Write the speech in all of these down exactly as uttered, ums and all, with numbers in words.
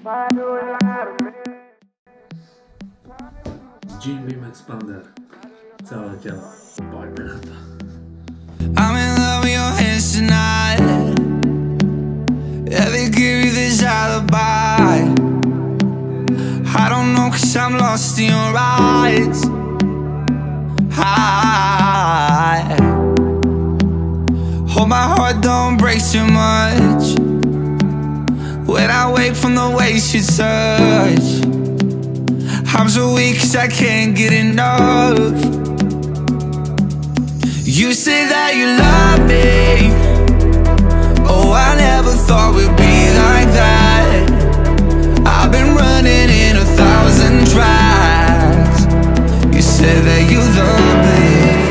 Gymbeam expander. Całe ciało. Pojmy na to. I'm in love with your hands tonight. Yeah, they give you this alibi. I don't know, cause I'm lost in your eyes. I hope my heart don't break too much when I wake from the ways you touch. I'm so weak cause I can't get enough. You say that you love me. Oh, I never thought we'd be like that. I've been running in a thousand tracks. You said that you love me.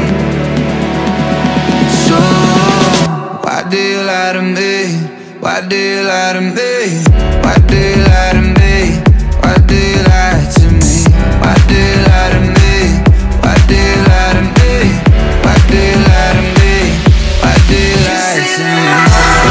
So why do you lie to me? Why do you lie to me? Why do you lie to me? Why do you lie to me? Why do you lie to me? Why do you lie to me? Why do you lie to me? Why do you lie to me?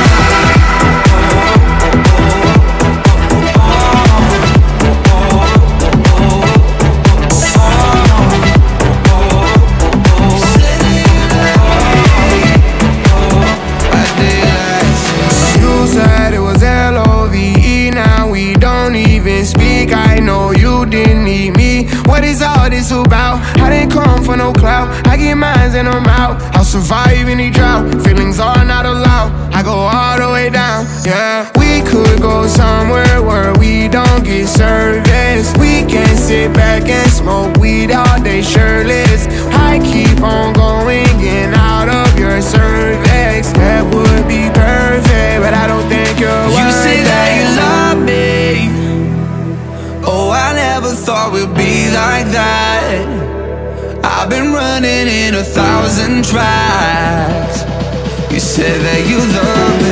You said it was L O V E, now we don't even speak. I know you didn't need me. What is all this about? I didn't come for no clout. I get mines and I'm out. I'll survive any drought. Feelings are not allowed. I go all the way down. Yeah, we could go somewhere where we don't get service. We can sit back and smoke weed all day shirtless. I keep on going in out of your cervix. That would be perfect, but I don't think you're You worth say that it. you love me. Oh, I never thought we'd be like that. I've been running in a thousand tracks. You said that you love me.